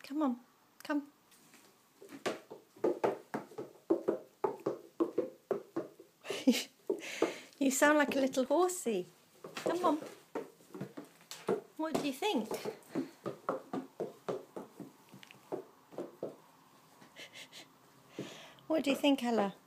Come on, come. You sound like a little horsey. Come on. What do you think? What do you think, Ella?